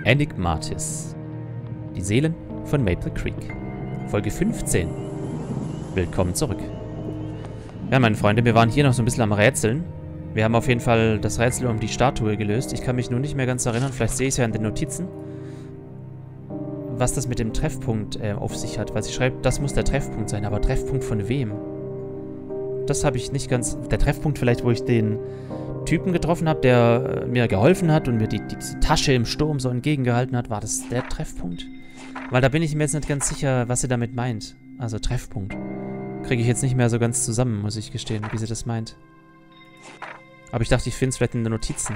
Enigmatis. Die Seelen von Maple Creek. Folge 15. Willkommen zurück. Ja, meine Freunde, wir waren hier noch so ein bisschen am Rätseln. Wir haben auf jeden Fall das Rätsel um die Statue gelöst. Ich kann mich nur nicht mehr ganz erinnern, vielleicht sehe ich es ja in den Notizen, was das mit dem Treffpunkt auf sich hat. Weil sie schreibt, das muss der Treffpunkt sein. Aber Treffpunkt von wem? Das habe ich nicht ganz... Der Treffpunkt vielleicht, wo ich den Typen getroffen habe, der mir geholfen hat und mir diese Tasche im Sturm so entgegengehalten hat. War das der Treffpunkt? Weil da bin ich mir jetzt nicht ganz sicher, was sie damit meint. Also Treffpunkt. Kriege ich jetzt nicht mehr so ganz zusammen, muss ich gestehen, wie sie das meint. Aber ich dachte, ich finde es vielleicht in den Notizen.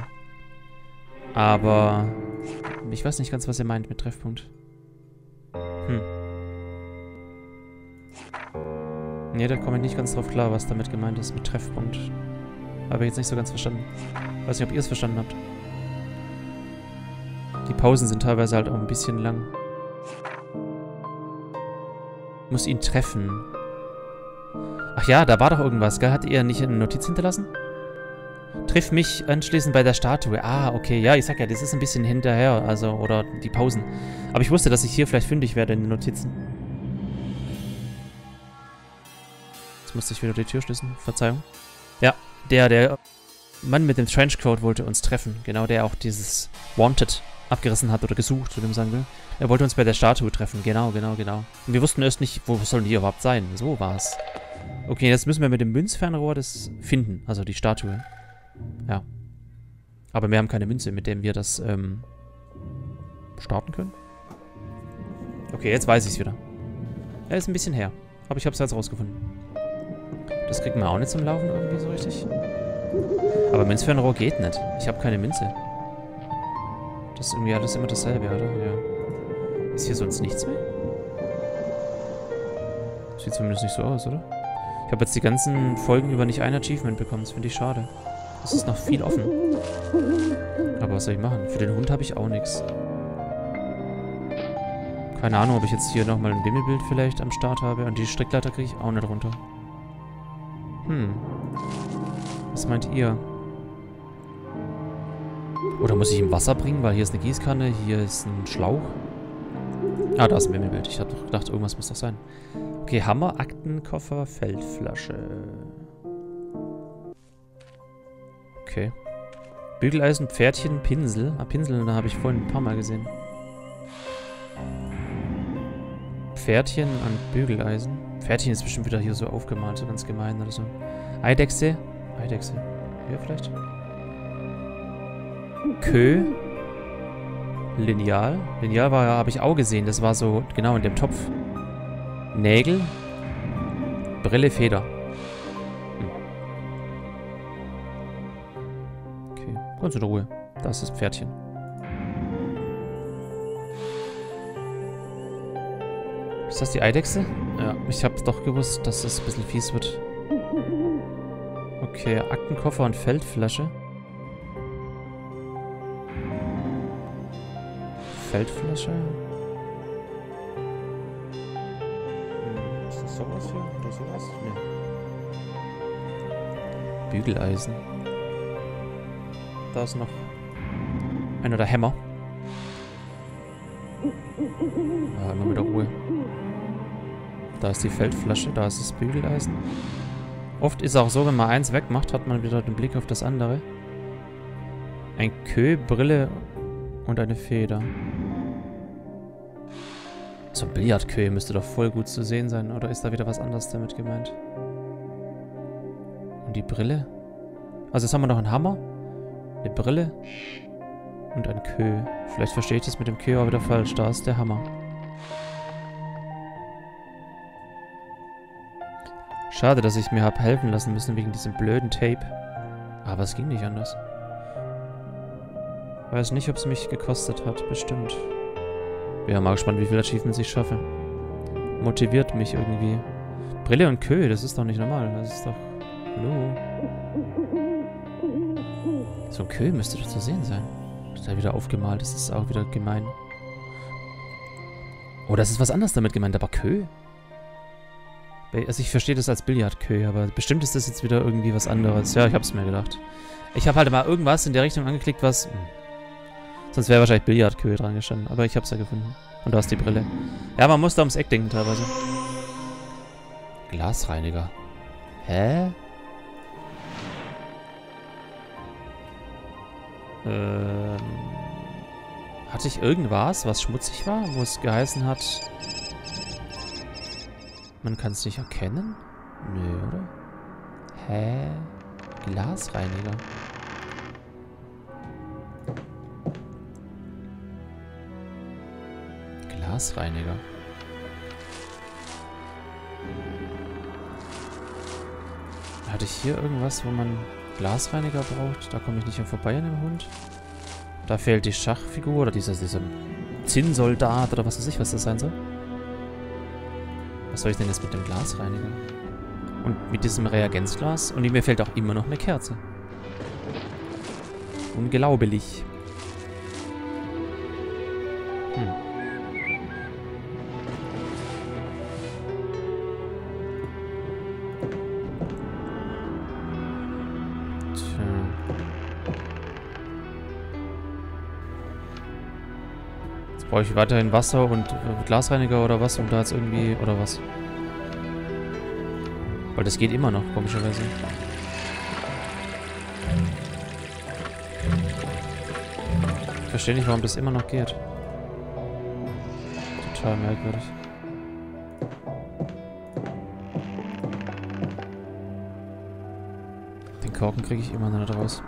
Aber ich weiß nicht ganz, was ihr meint mit Treffpunkt. Ne, da komme ich nicht ganz drauf klar, was damit gemeint ist mit Treffpunkt. Habe ich jetzt nicht so ganz verstanden. Weiß nicht, ob ihr es verstanden habt. Die Pausen sind teilweise halt auch ein bisschen lang. Muss ihn treffen. Ach ja, da war doch irgendwas, gell? Hat ihr nicht eine Notiz hinterlassen? Triff mich anschließend bei der Statue. Ah, okay. Ja, ich sag ja, das ist ein bisschen hinterher. Also, oder die Pausen. Aber ich wusste, dass ich hier vielleicht fündig werde in den Notizen. Jetzt musste ich wieder die Tür schließen. Verzeihung. Ja, der Mann mit dem Trenchcoat wollte uns treffen. Genau, der auch dieses Wanted abgerissen hat oder gesucht, wie man sagen will. Er wollte uns bei der Statue treffen. Genau. Und wir wussten erst nicht, wo sollen die überhaupt sein. So war's. Okay, jetzt müssen wir mit dem Münzfernrohr das finden. Also die Statue. Ja. Aber wir haben keine Münze, mit der wir das starten können. Okay, jetzt weiß ich es wieder. Er ist ein bisschen her. Aber ich habe es jetzt rausgefunden. Das kriegen wir auch nicht zum Laufen irgendwie so richtig. Aber Münzfernrohr geht nicht. Ich habe keine Münze. Das ist irgendwie alles immer dasselbe, oder? Ja. Ist hier sonst nichts mehr? Sieht zumindest nicht so aus, oder? Ich habe jetzt die ganzen Folgen über nicht ein Achievement bekommen. Das finde ich schade. Es ist noch viel offen. Aber was soll ich machen? Für den Hund habe ich auch nichts. Keine Ahnung, ob ich jetzt hier nochmal ein Wimmelbild vielleicht am Start habe. Und die Strickleiter kriege ich auch nicht runter. Was meint ihr? Oder muss ich ihm Wasser bringen? Weil hier ist eine Gießkanne, hier ist ein Schlauch. Ah, da ist ein Wimmelbild. Ich hatte gedacht, irgendwas muss doch sein. Okay, Hammer, Aktenkoffer, Feldflasche. Okay. Bügeleisen, Pferdchen, Pinsel. Ah, Pinsel, da habe ich vorhin ein paar Mal gesehen. Pferdchen an Bügeleisen. Pferdchen ist bestimmt wieder hier so aufgemalt, so ganz gemein oder so. Eidechse. Eidechse. Hier vielleicht. Kö. Lineal. Lineal habe ich auch gesehen. Das war so genau in dem Topf. Nägel. Brille, Feder. Okay. Ganz in Ruhe. Das ist Pferdchen. Ist das die Eidechse? Ja, ich habe doch gewusst, dass das ein bisschen fies wird. Okay, Aktenkoffer und Feldflasche. Feldflasche. Ist das sowas hier? Oder sowas? Nee. Bügeleisen. Da ist noch einer der Hämmer. Ah, immer wieder Ruhe. Da ist die Feldflasche, da ist das Bügeleisen. Oft ist es auch so, wenn man eins wegmacht, hat man wieder den Blick auf das andere. Ein Kö, Brille und eine Feder. So ein Billardkö müsste doch voll gut zu sehen sein. Oder ist da wieder was anderes damit gemeint? Und die Brille? Also jetzt haben wir noch einen Hammer, eine Brille und ein Kö. Vielleicht verstehe ich das mit dem Kö auch wieder falsch. Da ist der Hammer. Schade, dass ich mir habe helfen lassen müssen wegen diesem blöden Tape. Aber es ging nicht anders. Weiß nicht, ob es mich gekostet hat. Bestimmt. Bin ja mal gespannt, wie viele Achievements ich schaffe. Motiviert mich irgendwie. Brille und Kö, das ist doch nicht normal. Das ist doch... Hallo? So ein Kö müsste doch zu sehen sein. Das ist ja wieder aufgemalt. Das ist auch wieder gemein. Oh, das ist was anderes damit gemeint. Aber Kö? Also ich verstehe das als Billardkö, aber bestimmt ist das jetzt wieder irgendwie was anderes. Ja, ich hab's mir gedacht. Ich habe halt mal irgendwas in der Richtung angeklickt, was... Sonst wäre wahrscheinlich Billardkühe dran gestanden. Aber ich hab's ja gefunden. Und du hast die Brille. Ja, man muss da ums Eck denken teilweise. Glasreiniger. Hä? Hatte ich irgendwas, was schmutzig war, wo es geheißen hat, man kann es nicht erkennen? Nö, oder? Hä? Glasreiniger. Glasreiniger. Hatte ich hier irgendwas, wo man Glasreiniger braucht? Da komme ich nicht mehr vorbei an dem Hund. Da fehlt die Schachfigur oder dieser Zinnsoldat oder was weiß ich, was das sein soll. Was soll ich denn jetzt mit dem Glasreiniger? Und mit diesem Reagenzglas? Und mir fehlt auch immer noch eine Kerze. Unglaublich. Brauche ich weiterhin Wasser und Glasreiniger oder was, um da jetzt irgendwie... Oder was? Weil das geht immer noch, komischerweise. Ich verstehe nicht, warum das immer noch geht. Total merkwürdig. Den Korken kriege ich immer noch nicht raus.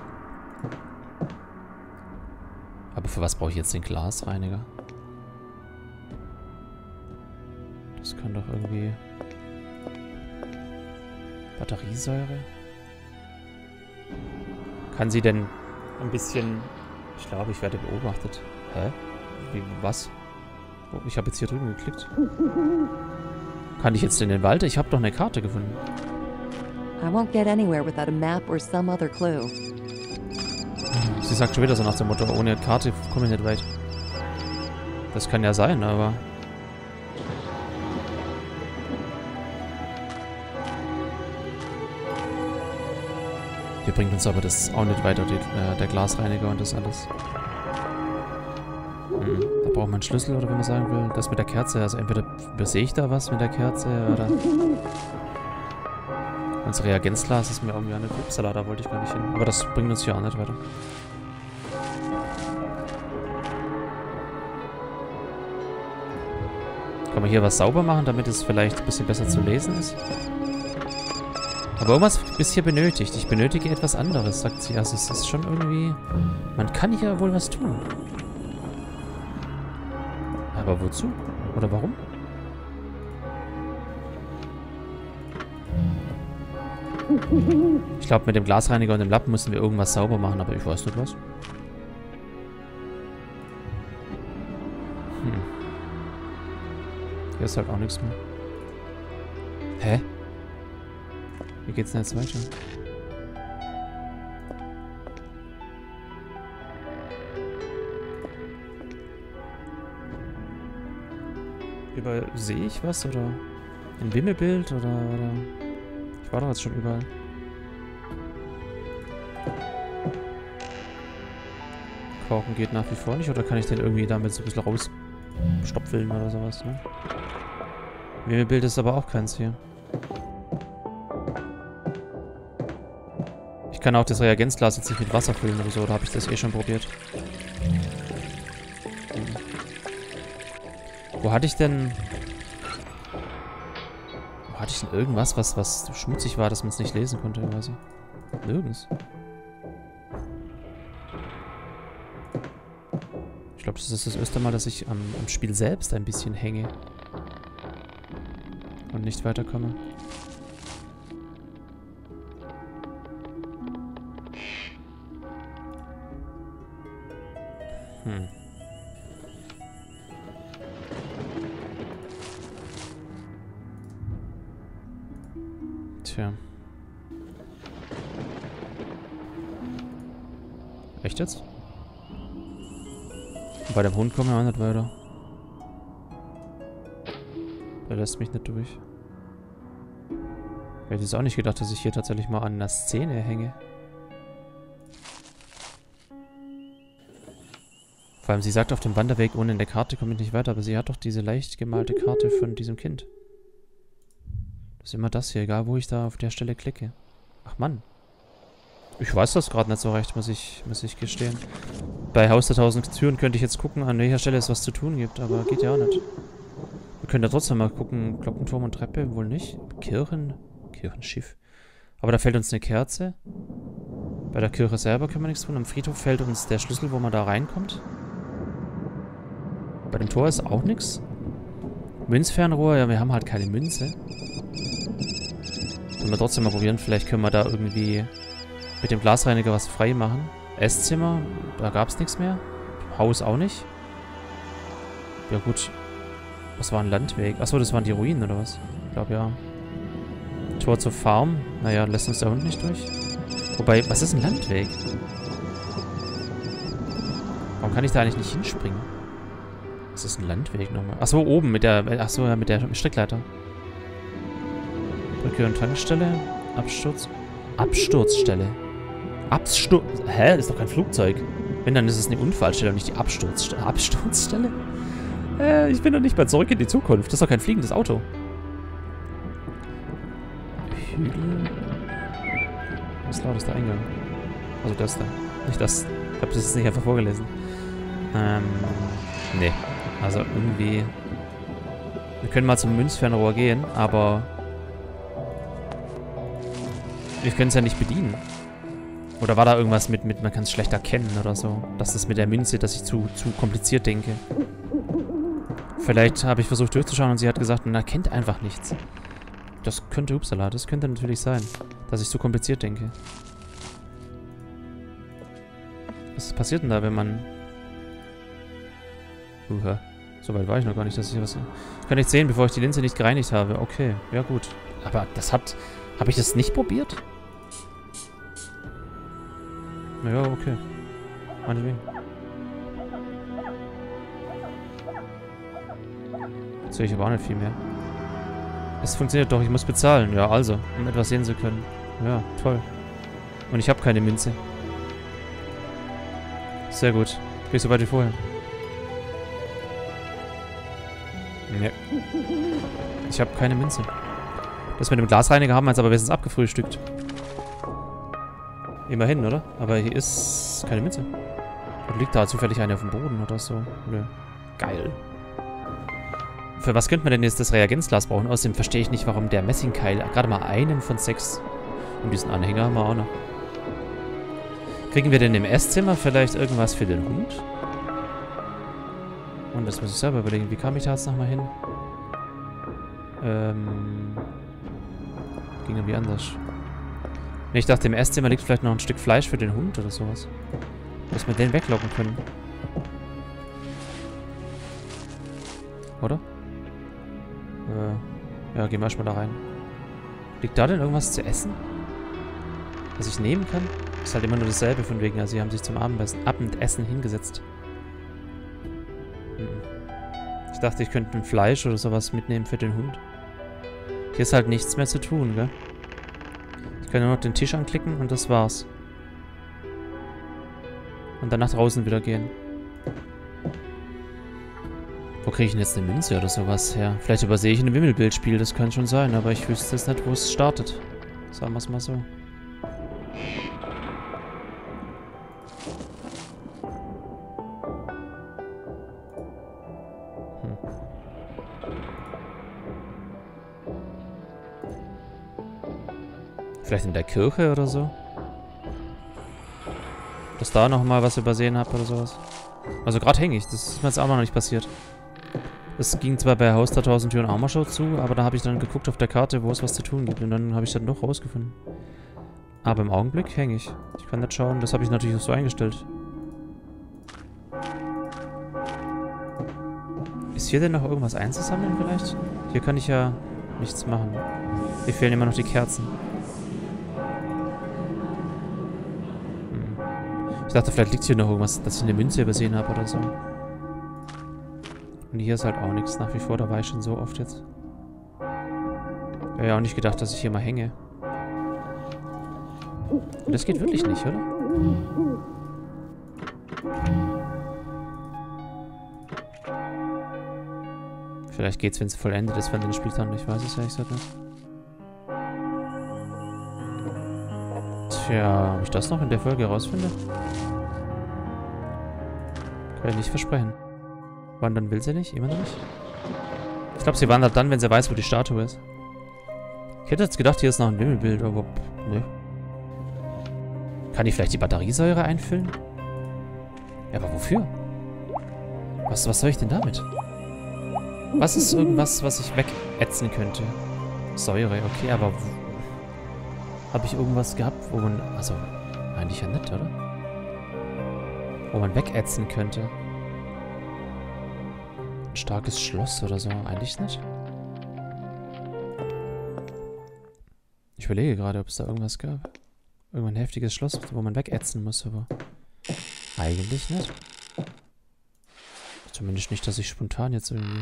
Aber für was brauche ich jetzt den Glasreiniger? Das kann doch irgendwie... Batteriesäure? Kann sie denn ein bisschen... Ich glaube, ich werde beobachtet. Hä? Wie, was? Oh, ich habe jetzt hier drüben geklickt. Kann ich jetzt in den Wald? Ich habe doch eine Karte gefunden. I won't get anywhere without a map or some other clue. Sie sagt schon wieder so nach dem Motto, ohne Karte komme ich nicht weit. Das kann ja sein, aber... Hier bringt uns aber das auch nicht weiter, der Glasreiniger und das alles. Da braucht man einen Schlüssel, oder wenn man sagen will, das mit der Kerze. Also entweder übersehe ich da was mit der Kerze, oder... Das Reagenzglas ist mir irgendwie eine Upsala, da wollte ich gar nicht hin. Aber das bringt uns hier auch nicht weiter. Kann man hier was sauber machen, damit es vielleicht ein bisschen besser zu lesen ist? Aber irgendwas ist hier benötigt. Ich benötige etwas anderes, sagt sie. Also es ist schon irgendwie... Man kann hier wohl was tun. Aber wozu? Oder warum? Ich glaube, mit dem Glasreiniger und dem Lappen müssen wir irgendwas sauber machen, aber ich weiß nicht was. Hier ist halt auch nichts mehr. Hä? Wie geht's denn jetzt weiter? Sehe ich was oder ein Wimmelbild oder... Ich war doch jetzt schon überall. Korken geht nach wie vor nicht, oder kann ich den irgendwie damit so ein bisschen rausstopfeln oder sowas, ne? Wimmelbild ist aber auch keins hier. Ich kann auch das Reagenzglas jetzt nicht mit Wasser füllen oder so, oder habe ich das eh schon probiert? Wo hatte ich denn... Wo hatte ich denn irgendwas, was schmutzig war, dass man es nicht lesen konnte, quasi? Nirgends. Ich glaube, das ist das erste Mal, dass ich am Spiel selbst ein bisschen hänge. Und nicht weiterkomme. Tja. Echt jetzt? Bei dem Hund kommen wir auch nicht weiter. Der lässt mich nicht durch. Ich hätte jetzt auch nicht gedacht, dass ich hier tatsächlich mal an einer Szene hänge. Vor allem, sie sagt auf dem Wanderweg, ohne in der Karte komme ich nicht weiter, aber sie hat doch diese leicht gemalte Karte von diesem Kind. Das ist immer das hier, egal wo ich da auf der Stelle klicke. Ach Mann. Ich weiß das gerade nicht so recht, muss ich gestehen. Bei Haus der 1000 Türen könnte ich jetzt gucken, an welcher Stelle es was zu tun gibt, aber geht ja auch nicht. Wir können ja trotzdem mal gucken, Glockenturm und Treppe, wohl nicht. Kirchenschiff. Aber da fällt uns eine Kerze. Bei der Kirche selber können wir nichts tun. Am Friedhof fällt uns der Schlüssel, wo man da reinkommt. Bei dem Tor ist auch nichts. Münzfernrohr, ja, wir haben halt keine Münze. Können wir trotzdem mal probieren. Vielleicht können wir da irgendwie mit dem Glasreiniger was frei machen. Esszimmer, da gab es nichts mehr. Haus auch nicht. Ja gut. Was war ein Landweg? Achso, das waren die Ruinen oder was? Ich glaube ja. Tor zur Farm. Naja, lässt uns der Hund nicht durch. Wobei, was ist ein Landweg? Warum kann ich da eigentlich nicht hinspringen? Was ist ein Landweg nochmal? Achso, oben mit der... Achso, ja, mit der Strickleiter. Brücke und Tankstelle. Absturzstelle. Hä? Das ist doch kein Flugzeug. Wenn, dann ist es eine Unfallstelle und nicht die Absturzstelle. Absturzstelle? Ich bin doch nicht mehr zurück in die Zukunft. Das ist doch kein fliegendes Auto. Hügel. Was laut ist der Eingang? Also das da. Nicht das. Ich habe das jetzt nicht einfach vorgelesen. Nee. Also irgendwie... Wir können mal zum Münzfernrohr gehen, aber... Wir können es ja nicht bedienen. Oder war da irgendwas mit man kann es schlecht erkennen oder so? Das ist mit der Münze, dass ich zu kompliziert denke. Vielleicht habe ich versucht durchzuschauen und sie hat gesagt, man erkennt einfach nichts. Das könnte, upsala, das könnte natürlich sein, dass ich zu kompliziert denke. Was passiert denn da, wenn man... So weit war ich noch gar nicht, dass ich was... Ich kann nicht sehen, bevor ich die Linse nicht gereinigt habe. Okay, ja gut. Aber das hat... Habe ich das nicht probiert? Naja, okay. Meinetwegen. Jetzt sehe ich aber auch nicht viel mehr. Es funktioniert doch, ich muss bezahlen. Ja, also, um etwas sehen zu können. Ja, toll. Und ich habe keine Münze. Sehr gut. Bin ich so weit wie vorher. Nee. Ich habe keine Münze. Das mit dem Glasreiniger haben wir jetzt aber wenigstens abgefrühstückt. Immerhin, oder? Aber hier ist keine Münze. Oder liegt da zufällig eine auf dem Boden oder so? Nö. Geil. Für was könnte man denn jetzt das Reagenzglas brauchen? Außerdem verstehe ich nicht, warum der Messingkeil gerade mal einen von 6. Und diesen Anhänger haben wir auch noch. Kriegen wir denn im Esszimmer vielleicht irgendwas für den Hund? Und das muss ich selber überlegen. Wie kam ich da jetzt nochmal hin? Ging irgendwie anders. Ich dachte, im Esszimmer liegt vielleicht noch ein Stück Fleisch für den Hund oder sowas. Dass wir den weglocken können. Oder? Ja, gehen wir erstmal da rein. Liegt da denn irgendwas zu essen? Was ich nehmen kann? Ist halt immer nur dasselbe von wegen. Also sie haben sich zum Abendessen hingesetzt. Ich dachte, ich könnte ein Fleisch oder sowas mitnehmen für den Hund. Hier ist halt nichts mehr zu tun, gell? Ich kann nur noch den Tisch anklicken und das war's. Und dann nach draußen wieder gehen. Wo kriege ich denn jetzt eine Münze oder sowas her? Vielleicht übersehe ich ein Wimmelbildspiel, das kann schon sein, aber ich wüsste jetzt nicht, wo es startet. Sagen wir es mal so. Vielleicht in der Kirche oder so? Dass da nochmal was übersehen habe oder sowas. Also gerade hänge ich. Das ist mir jetzt auch noch nicht passiert. Es ging zwar bei Haus der 1000 Türen auch mal schon zu, aber da habe ich dann geguckt auf der Karte, wo es was zu tun gibt. Und dann habe ich dann doch rausgefunden. Aber im Augenblick hänge ich. Ich kann nicht schauen. Das habe ich natürlich auch so eingestellt. Ist hier denn noch irgendwas einzusammeln vielleicht? Hier kann ich ja nichts machen. Hier fehlen immer noch die Kerzen. Ich dachte, vielleicht liegt hier noch irgendwas, dass ich eine Münze übersehen habe oder so. Und hier ist halt auch nichts nach wie vor. Da war ich schon so oft jetzt. Ich habe ja auch nicht gedacht, dass ich hier mal hänge. Und das geht wirklich nicht, oder? Vielleicht geht's, wenn es vollendet ist, wenn den Spieltag. Ich weiß es ja, ich sag nicht. Tja, ob ich das noch in der Folge herausfinde? Kann ich nicht versprechen. Wandern will sie nicht? Immer noch nicht? Ich glaube, sie wandert dann, wenn sie weiß, wo die Statue ist. Ich hätte jetzt gedacht, hier ist noch ein Wimmelbild, aber... ne. Kann ich vielleicht die Batteriesäure einfüllen? Ja, aber wofür? Was soll ich denn damit? Was ist irgendwas, was ich wegätzen könnte? Säure, okay, aber... Habe ich irgendwas gehabt, wo man... Also, eigentlich ja nicht, oder? Wo man wegätzen könnte. Ein starkes Schloss oder so. Eigentlich nicht. Ich überlege gerade, ob es da irgendwas gab. Irgendein heftiges Schloss, wo man wegätzen muss, aber... Eigentlich nicht. Zumindest nicht, dass ich spontan jetzt irgendwie...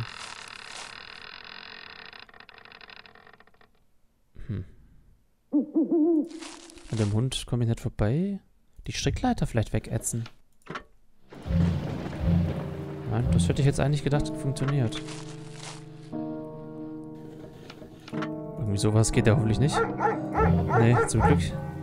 An dem Hund komme ich nicht vorbei. Die Strickleiter vielleicht wegätzen. Nein, das hätte ich jetzt eigentlich gedacht, funktioniert. Irgendwie sowas geht ja hoffentlich nicht. Nee, zum Glück.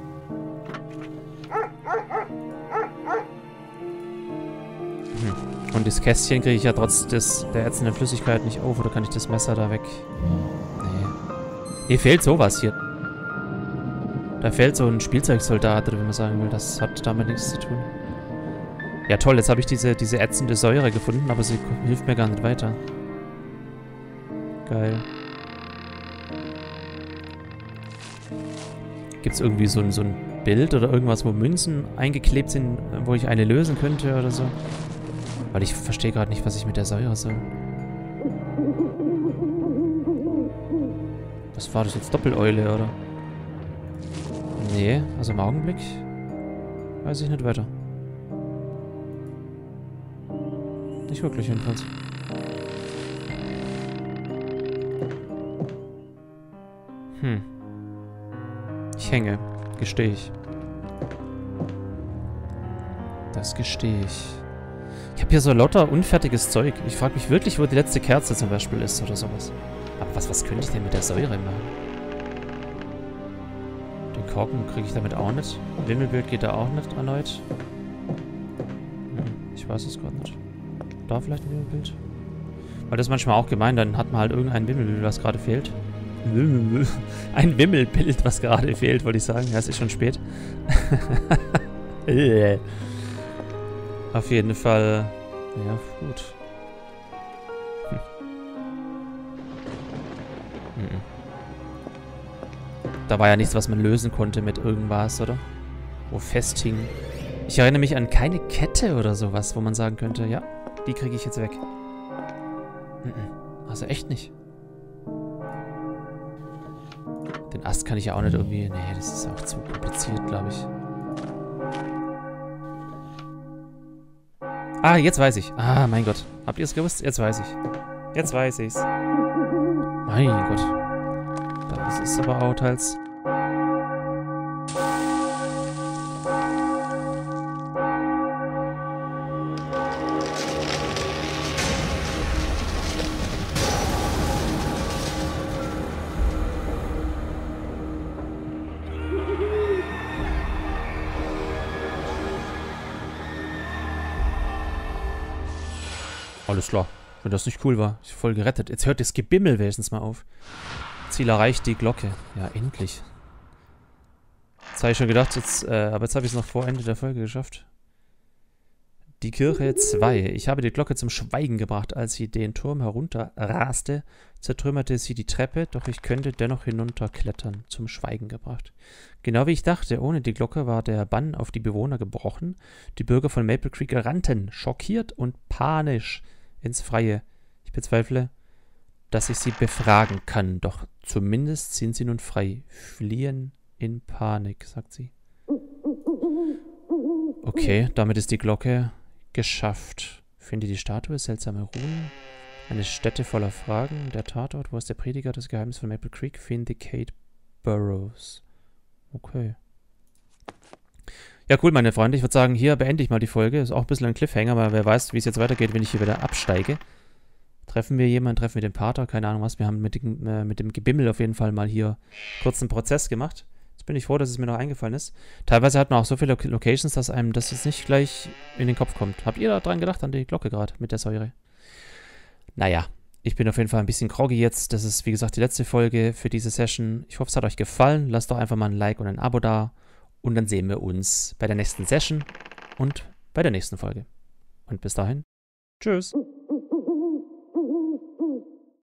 Und das Kästchen kriege ich ja trotz der ätzenden Flüssigkeit nicht auf. Oder kann ich das Messer da weg? Nee. Hier fehlt sowas hier. Da fehlt so ein Spielzeugsoldat, oder wie man sagen will. Das hat damit nichts zu tun. Ja toll, jetzt habe ich diese ätzende Säure gefunden, aber sie hilft mir gar nicht weiter. Geil. Gibt es irgendwie so ein Bild oder irgendwas, wo Münzen eingeklebt sind, wo ich eine lösen könnte oder so? Weil ich verstehe gerade nicht, was ich mit der Säure soll. Was war das jetzt? Doppeläule, oder? Nee, also im Augenblick weiß ich nicht weiter. Nicht wirklich jedenfalls. Ich hänge. Gestehe ich. Das gestehe ich. Ich habe hier so lauter unfertiges Zeug. Ich frage mich wirklich, wo die letzte Kerze zum Beispiel ist oder sowas. Aber was könnte ich denn mit der Säure machen? Den Korken kriege ich damit auch nicht. Wimmelbild geht da auch nicht erneut. Ich weiß es gerade nicht. Da vielleicht ein Wimmelbild? Weil das ist manchmal auch gemein, dann hat man halt irgendein Wimmelbild, was gerade fehlt. Ein Wimmelbild, was gerade fehlt, wollte ich sagen. Ja, es ist schon spät. Auf jeden Fall. Ja, gut. Da war ja nichts, was man lösen konnte mit irgendwas, oder? Wo festhing. Ich erinnere mich an keine Kette oder sowas, wo man sagen könnte, ja, die kriege ich jetzt weg. Also echt nicht. Den Ast kann ich ja auch nicht irgendwie... Nee, das ist auch zu kompliziert, glaube ich. Ah, jetzt weiß ich. Ah, mein Gott. Habt ihr es gewusst? Jetzt weiß ich. Jetzt weiß ich's. Mein Gott. Das ist aber auch teils... Alles klar. Wenn das nicht cool war. Ich voll gerettet. Jetzt hört das Gebimmel wenigstens mal auf. Ziel erreicht, die Glocke. Ja, endlich. Jetzt habe ich schon gedacht, aber jetzt habe ich es noch vor Ende der Folge geschafft. Die Kirche 2. Ich habe die Glocke zum Schweigen gebracht. Als sie den Turm herunterraste, zertrümmerte sie die Treppe, doch ich könnte dennoch hinunterklettern. Zum Schweigen gebracht. Genau wie ich dachte, ohne die Glocke war der Bann auf die Bewohner gebrochen. Die Bürger von Maple Creek rannten, schockiert und panisch, ins Freie. Ich bezweifle, dass ich sie befragen kann, doch zumindest sind sie nun frei. Fliehen in Panik, sagt sie. Okay, damit ist die Glocke geschafft. Finde die Statue, seltsame Runen. Eine Stätte voller Fragen. Der Tatort, wo ist der Prediger, das Geheimnis von Maple Creek? Vindicate Burrows. Okay. Ja, cool, meine Freunde. Ich würde sagen, hier beende ich mal die Folge. Ist auch ein bisschen ein Cliffhanger, aber wer weiß, wie es jetzt weitergeht, wenn ich hier wieder absteige. Treffen wir jemanden, treffen wir den Pater, keine Ahnung was. Wir haben mit dem Gebimmel auf jeden Fall mal hier kurz einen Prozess gemacht. Jetzt bin ich froh, dass es mir noch eingefallen ist. Teilweise hat man auch so viele Locations, dass einem das jetzt nicht gleich in den Kopf kommt. Habt ihr da dran gedacht, an die Glocke gerade mit der Säure? Naja, ich bin auf jeden Fall ein bisschen groggy jetzt. Das ist, wie gesagt, die letzte Folge für diese Session. Ich hoffe, es hat euch gefallen. Lasst doch einfach mal ein Like und ein Abo da. Und dann sehen wir uns bei der nächsten Session und bei der nächsten Folge. Und bis dahin, tschüss.